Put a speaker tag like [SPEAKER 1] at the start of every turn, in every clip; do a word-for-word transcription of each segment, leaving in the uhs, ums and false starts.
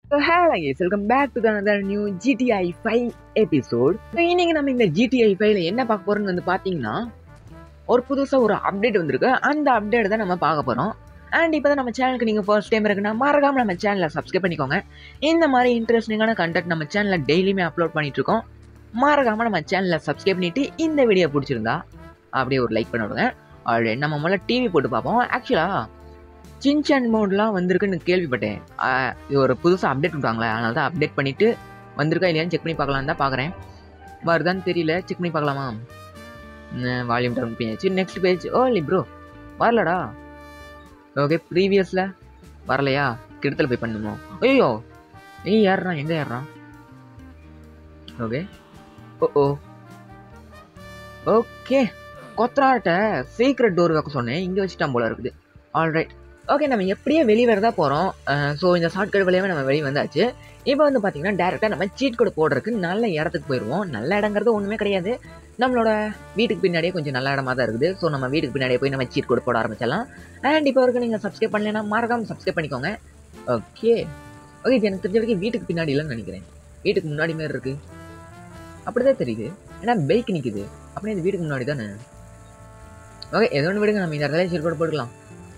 [SPEAKER 1] So hello guys, welcome back to another new G T I five episode. So இன்னைக்கு நம்ம இந்த G T I five ல என்ன பார்க்க போறோம்னு வந்து பாத்தீங்கன்னா ஒரு புதுசா ஒரு அப்டேட் வந்திருக்கு. அந்த அப்டேட் தான் நம்ம பார்க்க போறோம். அண்ட் இப்போ தான் நம்ம சேனலுக்கு நீங்கள் ஃபர்ஸ்ட் டைம் இருக்குன்னா மறக்காம நம்ம சேனலை சப்ஸ்கிரைப் பண்ணிக்கோங்க. இந்த மாதிரி இன்ட்ரெஸ்டிங்கான கண்டென்ட் நம்ம சேனலில் டெய்லியுமே அப்லோட் பண்ணிட்டு இருக்கோம். மறக்காம நம்ம சேனலை சப்ஸ்கிரைப் பண்ணிட்டு இந்த வீடியோ பிடிச்சிருந்தா அப்படியே ஒரு லைக் பண்ணி விடுங்க. ஆல்ரெடி நம்ம முதல்ல டிவி போட்டு பார்ப்போம். ஆக்சுவலாக சின்சான் மோட்லாம் வந்திருக்குன்னு கேள்விப்பட்டேன். இது ஒரு புதுசாக அப்டேட் விட்டாங்களே, அதனால தான் அப்டேட் பண்ணிவிட்டு வந்திருக்கா இல்லையான்னு செக் பண்ணி பார்க்கலாம் தான் பார்க்குறேன். வருதான்னு தெரியல, செக் பண்ணி பார்க்கலாமா? வால்யூம் டவுன் பண்ணியாச்சு. Next page. ஓ இல்லை ப்ரோ வரலடா. ஓகே, ப்ரீவியஸில் வரலையா? கிடத்தில் போய் பண்ணுமோ? ஐயோ ஏய் ஏறுறான், எங்கே ஏறுறான்? ஓகே ஓ ஓ ஓகே கொத்தனார்கிட்ட சீக்ரெட் டோர் வைக்க சொன்னேன், இங்கே வச்சுட்டான் போல இருக்குது. ஆல்ரைட், ஓகே நம்ம எப்படியே வெளியே வரதா போகிறோம். ஸோ இந்த ஷார்ட்கட் வழியாகவே நம்ம வெளியே வந்தாச்சு. இப்போ வந்து பார்த்தீங்கன்னா டேரெக்டாக நம்ம சீட் கோடு போடுறதுக்கு நல்ல இடத்துக்கு போயிடுவோம். நல்ல இடங்கிறது ஒன்றுமே கிடையாது, நம்மளோட வீட்டுக்கு பின்னாடியே கொஞ்சம் நல்ல இடமா தான் இருக்குது. ஸோ நம்ம வீட்டுக்கு பின்னாடியே போய் நம்ம சீட் கோடு போட ஆரம்பிச்சிடலாம். அண்ட் இப்போ வரைக்கும் நீங்கள் சப்ஸ்கிரைப் பண்ணலைன்னா மறக்காமல் சப்ஸ்கிரைப் பண்ணிக்கோங்க. ஓகே ஓகே இது எனக்கு தெரிஞ்ச வரைக்கும் வீட்டுக்கு பின்னாடி இல்லைன்னு நினைக்கிறேன், வீட்டுக்கு முன்னாடி மாதிரி இருக்குது. அப்படி தான் தெரியுது, ஏன்னா பைக் நிற்குது. அப்படியே இது வீட்டுக்கு முன்னாடி தானே. ஓகே ஏதோ ஒன்று விடுங்க, நம்ம இந்த இடத்துல சீட் கோடு போட்டுக்கலாம்.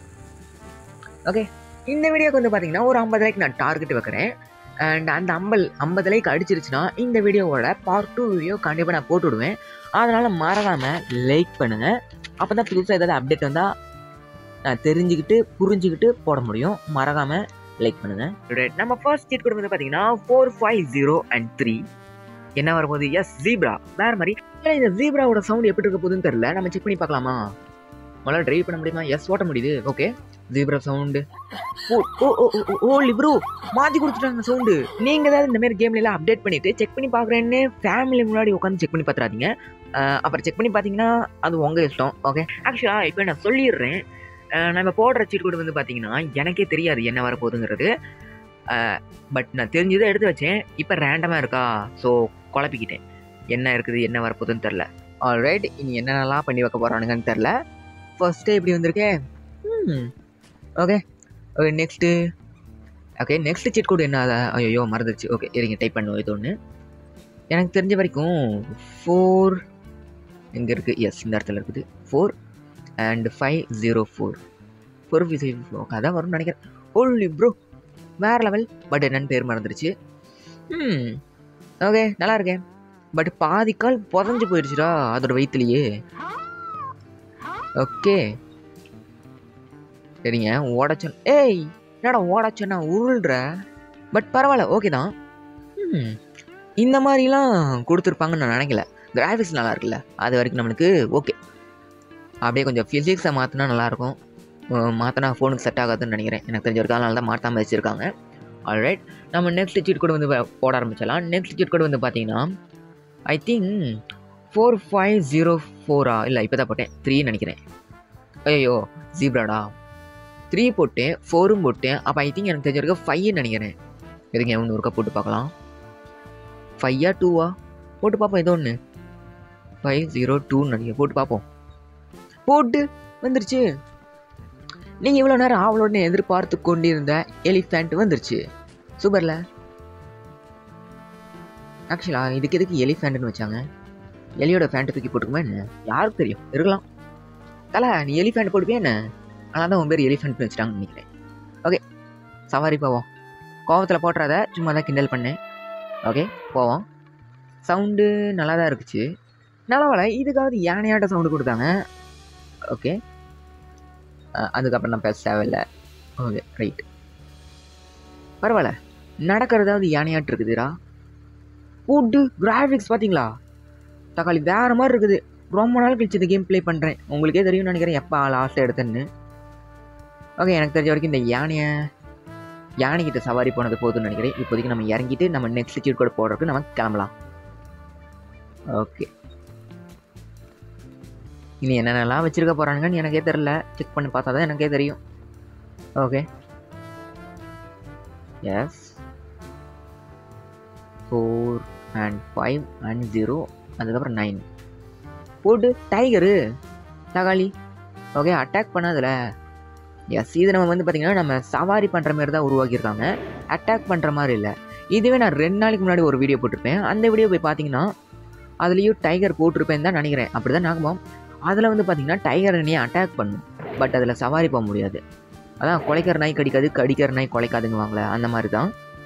[SPEAKER 1] ஓகே இந்த வீடியோக்கு வந்து பார்த்தீங்கன்னா ஒரு ஐம்பது லைக் நான் டார்கெட் வைக்கிறேன். அண்ட் அந்த ஐம்பது ஐம்பது லைக் அடிச்சிருச்சுன்னா இந்த வீடியோவோட பார்ட் டூ வீடியோ கண்டிப்பாக நான் போட்டு விடுவேன். அதனால் மறக்காமல் லைக் பண்ணுங்கள். அப்போ தான் புதுசாக ஏதாவது அப்டேட் வந்தால் நான் தெரிஞ்சுக்கிட்டு புரிஞ்சுக்கிட்டு போட முடியும். மறக்காமல் லைக் பண்ணுங்கள். ரைட், நம்ம ஃபர்ஸ்ட் சீட் கோட் வந்து பார்த்தீங்கன்னா four five zero and three என்ன வரும்போது எஸ் ஜீப்ரா. வேறு மாதிரி இந்த ஜீப்ராவோட சவுண்ட் எப்படி இருக்க போகுதுன்னு தெரில, நம்ம செக் பண்ணி பார்க்கலாமா? முதல்ல ட்ரைவ் பண்ண முடியுமா? எஸ் ஓட்ட முடியுது. Okay zebra sound. ஓ ஓ ஓ ஓ லிப்ரோ மாற்றி கொடுத்துட்டாங்க சவுண்டு. நீங்கள் ஏதாவது இந்த மாதிரி கேம்லாம் அப்டேட் பண்ணிவிட்டு செக் பண்ணி பார்க்குறேன்னு ஃபேமிலி முன்னாடி உட்காந்து செக் பண்ணி பார்த்துறாதீங்க. அப்புறம் செக் பண்ணி பார்த்தீங்கன்னா அது உங்கள் இஷ்டம். ஓகே ஆக்சுவலாக இப்போ நான் சொல்லிடுறேன், நம்ம போடுற சீட் கோடு வந்து பார்த்தீங்கன்னா எனக்கே தெரியாது என்ன வரப்போகுதுங்கிறது. பட் நான் தெரிஞ்சதை எடுத்து வச்சேன். இப்போ ரேண்டமாக இருக்கா, ஸோ குழப்பிக்கிட்டேன். என்ன இருக்குது என்ன வரப்போகுதுன்னு தெரில. ஆல்ரைட், இனி என்னென்னலாம் பண்ணி வைக்க போகிறானுங்கன்னு தெரில. ஃபர்ஸ்ட்டே இப்படி வந்திருக்கேன். ம் okay okay next. Okay next cheat code என்ன? ஐயோ மறந்துடுச்சு. ஓகே இருங்க டைப் பண்ணுவோம். இது ஒன்று எனக்கு தெரிஞ்ச வரைக்கும் ஃபோர் எங்கே இருக்குது? எஸ் இந்த இடத்துல இருக்குது. Four and five zero four four five zero four okay அதான் வரும்னு நினைக்கிறேன். ஓல்லி ப்ரோ வேறு லெவல். பட் என்னன்னு பேர் மறந்துடுச்சு. ம் ஓகே நல்லா இருக்கேன். பட் பாதிக்கால் புதஞ்சு போயிடுச்சுடா அதோட வயிற்றுலையே. ஓகே சரிங்க ஓடச்சொன். ஏய் என்னடா ஓடச்சொன்னா உருள்ற. பட் பரவாயில்ல ஓகே தான். ம் இந்த மாதிரிலாம் கொடுத்துருப்பாங்கன்னு நான் நினைக்கல. கிராஃபிக்ஸ் நல்லா இருக்குல்ல, அது வரைக்கும் நம்மளுக்கு ஓகே. அப்படியே கொஞ்சம் ஃபிசிக்ஸை மாற்றினா நல்லாயிருக்கும். மாற்றினா ஃபோனுக்கு செட் ஆகாதுன்னு நினைக்கிறேன், எனக்கு தெரிஞ்ச ஒரு காலனால தான் மாற்றாமல் வச்சுருக்காங்க. ஆல்ரைட், நம்ம நெக்ஸ்ட் சீட் கோடு வந்து போட ஆரம்பிச்சிடலாம். நெக்ஸ்ட் சீட் கோடு வந்து பார்த்தீங்கன்னா I think four five zero ஃபோரா இல்லை இப்போ தான் போட்டேன் த்ரீன்னு நினைக்கிறேன். ஐயோ ஜீப்ராடா. த்ரீ போட்டேன், ஃபோரும் போட்டேன். அப்போ ஐ திங்க் எனக்கு தெரிஞ்சிருக்க ஃபைவ்னு நினைக்கிறேன். எதுங்க ஒன்று ஒருக்கா போட்டு பார்க்கலாம். ஃபைவா டூவா போட்டு பார்ப்போம். ஏதோ ஒன்று ஃபைவ் ஜீரோ டூன்னு நினைக்கிறேன். போட்டு பார்ப்போம். போட்டு வந்துருச்சு. நீங்கள் இவ்வளோ நேரம் அவளோட எதிர்பார்த்து கொண்டிருந்த எலிஃபேண்ட் வந்துருச்சு. சூப்பரில். ஆக்சுவலாக இதுக்கு எதுக்கு எலிஃபேண்ட்னு வச்சாங்க? எலியோட ஃபேண்ட்டை தூக்கி போட்டுக்குமா என்ன? யாருக்கு தெரியும், இருக்கலாம். தலை நீ எலிஃபேண்ட் போட்டுப்பே என்ன? ஆனால் தான் உன் பேர் எலிஃபெண்ட்னு வச்சுட்டாங்கன்னு நினைக்கிறேன். ஓகே சவாரி போவோம். கோவத்தில் போட்டுறத சும்மா தான் கிண்டல் பண்ணேன். ஓகே போவோம். சவுண்டு நல்லா தான் இருக்குச்சு. நல்லவளை இதுக்காவது யானையாட்ட சவுண்டு கொடுத்தாங்க. ஓகே அதுக்கப்புறம் நான் பேச தேவையில்லை. ஓகே ரைட் பரவாயில்ல. நடக்கிறதாவது யானையாட்டு இருக்குதுடா. ஃபுட்டு கிராஃபிக்ஸ் பார்த்தீங்களா தக்காளி வேறு மாதிரி இருக்குது. ரொம்ப நாள் கழிச்சு இந்த கேம் ப்ளே பண்ணுறேன். உங்களுக்கே தெரியும்னு நினைக்கிறேன் எப்போ லாஸ்ட்டாக எடுத்தேன்னு. ஓகே எனக்கு தெரிஞ்ச வரைக்கும் இந்த யானையை யானைக்கிட்ட சவாரி போனது போதும்னு நினைக்கிறேன். இப்போதைக்கு நம்ம இறங்கிட்டு நம்ம நெக்ஸ்ட் சீட் கோட் போடுறதுக்கு நம்ம கிளம்பலாம். ஓகே இனி என்னென்னலாம் வச்சுருக்க போகிறானுங்கன்னு எனக்கே தெரில, செக் பண்ணி பார்த்தா தான் எனக்கே தெரியும். Okay yes four and five and zero அதுக்கப்புறம் நைன் போட்டு டைகரு தக்காளி. ஓகே அட்டாக் பண்ணாதில்ல. எஸ் இது நம்ம வந்து பார்த்திங்கன்னா நம்ம சவாரி பண்ணுற மாதிரி தான் உருவாக்கியிருக்காங்க. அட்டாக் பண்ணுற மாதிரி இல்லை. இதுவே நான் ரெண்டு நாளைக்கு முன்னாடி ஒரு வீடியோ போட்டிருப்பேன். அந்த வீடியோ போய் பார்த்தீங்கன்னா அதுலேயும் டைகர் போட்டிருப்பேன்னு தான் நினைக்கிறேன். அப்படி தான் நாகமாம். அதில் வந்து பார்த்தீங்கன்னா டைகர் என்னையே அட்டாக் பண்ணும். பட் அதில் சவாரி போக முடியாது. அதான் கொலைக்கிற நாய் கடிக்காது, கடிக்கிற நாய் கொலைக்காதுங்குவாங்களே அந்த மாதிரி தான்.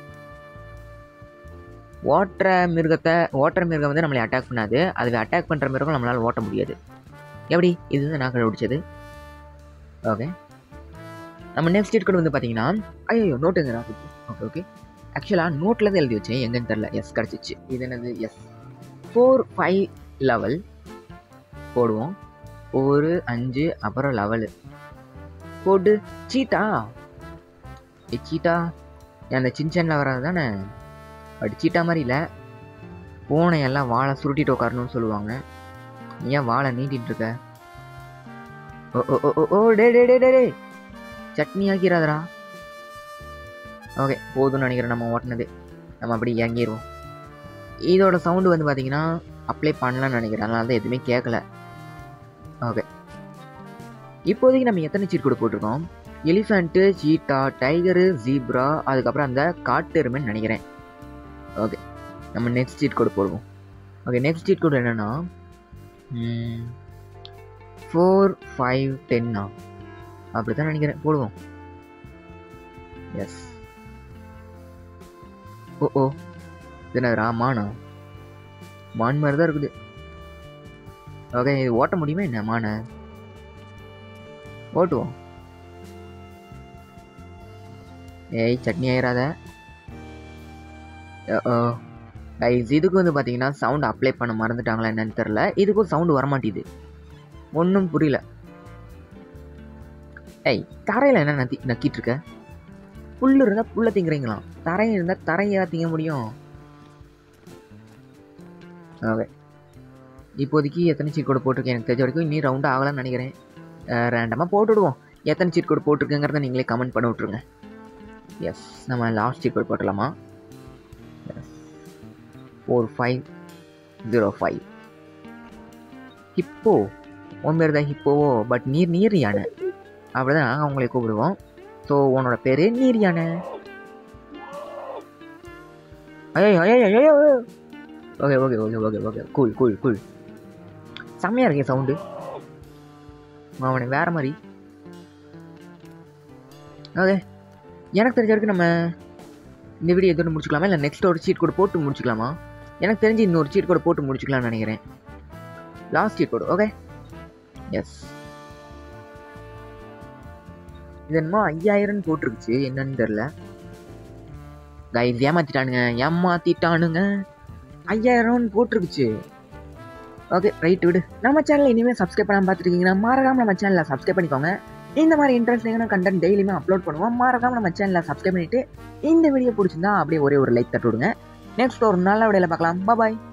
[SPEAKER 1] ஓட்டுற மிருகத்தை ஓட்டுற மிருகம் வந்து நம்மளை அட்டாக் பண்ணாது. அதுவே அட்டாக் பண்ணுற மிருகம் நம்மளால் ஓட்ட முடியாது. எப்படி இது வந்து நான் கண்டுபிடிச்சது. ஓகே, நம்ம நெக்ஸ்ட் சீட் கோட் வந்து பார்த்தீங்கன்னா ஐயோ நோட்டுங்க. ஓகே ஓகே ஆக்சுவலாக நோட்டில் தான் எழுதி வச்சேன், எங்கன்னு தெரில. எஸ் கிடச்சிச்சு. இது என்னது? எஸ் ஃபோர் ஃபைவ் லெவல் போடுவோம். ஒரு அஞ்சு அப்புறம் லெவலு போட்டு சீட்டா. ஏ சீட்டா அந்த சின்சனில் வராது தானே? பட் சீட்டா மாதிரி இல்லை. பூனை எல்லாம் வாழை சுருட்டிட்டு உட்காரணும்னு சொல்லுவாங்க. நீ ஏன் வாழை நீட்டிகிட்டு இருக்க? ஓ ஓ ஓ ஓ டே டே டே டே சட்னி ஆக்கிறாதரா. ஓகே போதும்னு நினைக்கிறேன் நம்ம ஓட்டினது. நம்ம அப்படி இறங்கிடுவோம். இதோட சவுண்டு வந்து பார்த்தீங்கன்னா அப்ளை பண்ணலான்னு நினைக்கிறேன். அதனால தான் எதுவுமே கேட்கல. ஓகே இப்போதைக்கு நம்ம எத்தனை சீட் கோட் போட்டிருக்கோம்? எலிஃபண்ட்டு, சீட்டா, டைகரு, ஜீப்ரா, அதுக்கப்புறம் அந்த காட்டு எருமைன்னு நினைக்கிறேன். ஓகே நம்ம நெக்ஸ்ட் சீட் கோட் போடுவோம். ஓகே நெக்ஸ்ட் சீட் கோட் என்னென்னா ஃபோர் ஃபைவ் டென்னா அப்படி தான் நினைக்கிறேன். போடுவோம். எஸ் ஓ ஓ இது என்னதுரா? மானா? மான் மாதிரி தான் இருக்குது. ஓகே இது ஓட்ட முடியுமா என்ன மானை? ஓட்டுவோம். ஏய் சட்னி ஆயிராத. கைஸ் இதுக்கு வந்து பார்த்தீங்கன்னா சவுண்ட் அப்ளை பண்ண மறந்துட்டாங்களா என்னன்னு தெரில. இதுக்கும் சவுண்டு வரமாட்டேது. ஒன்றும் புரியல. ஏய் தரையில் என்ன நத்தி நக்கிட்டு இருக்க? புல் இருந்தால் புல்லை திங்குறீங்களாம், தரை இருந்தால் தரையா திங்க முடியும். ஓகே இப்போதைக்கு எத்தனை சீட் கோட் போட்டிருக்கேன் எனக்கு தெரிஞ்ச வரைக்கும் இன்னும் ரவுண்ட் ஆகலான்னு நினைக்கிறேன். ரேண்டமாக போட்டுவிடுவோம். எத்தனை சீட் கோட் போட்டிருக்குங்கிறத நீங்களே கமெண்ட் பண்ணி விட்ருங்க. எஸ் நம்ம லாஸ்ட் சீட் கோட் போட்டலாமா? Yes four five zero five hippo. உன் பேர் தான் ஹிப்போவோ, பட் நீர் நீர் யானை அப்படிதான் நாங்கள் அவங்களை கூப்பிடுவோம். ஸோ உன்னோட பேர் நீர் யானை. ஐயோ ஐயோ ஐயோ okay okay okay okay okay cool cool cool செம்மையாக இருக்கே சவுண்டு. அவனை வேறு மாதிரி. ஓகே எனக்கு தெரிஞ்ச வரைக்கும் நம்ம இந்த வீடியோ எதோடு முடிச்சுக்கலாமா, இல்லை நெக்ஸ்ட் ஒரு சீட் கோட் போட்டு முடிச்சுக்கலாமா? எனக்கு தெரிஞ்சு இன்னொரு சீட் கோட் போட்டு முடிச்சுக்கலாம்னு நினைக்கிறேன். Last cheat code. Okay yes இது என்னமோ ஐயாயிரம்னு போட்டிருக்குச்சு, என்னன்னு தெரில. கைஸ் ஏமாத்திட்டானுங்க ஏமாத்திட்டானுங்க ஐயாயிரம்னு போட்டிருக்குச்சு. ஓகே ரைட் விடு. நம்ம சேனலில் இனிமேல் சப்ஸ்கிரைப் பண்ணாமல் பார்த்துருக்கீங்கன்னா மறக்காமல் நம்ம சேனலில் சப்ஸ்கிரைப் பண்ணிக்கோங்க. இந்த மாதிரி இன்ட்ரெஸ்டிங்கான கண்டென்ட் டெய்லியுமே அப்லோட் பண்ணுவோம். மறக்காமல் நம்ம சேனலில் சப்ஸ்கிரைப் பண்ணிவிட்டு இந்த வீடியோ பிடிச்சிருந்தா அப்படியே ஒரே ஒரு லைக் தட்டு விடுங்க. நெக்ஸ்ட் ஒரு நல்ல வீடியோவில் பார்க்கலாம். பாய்.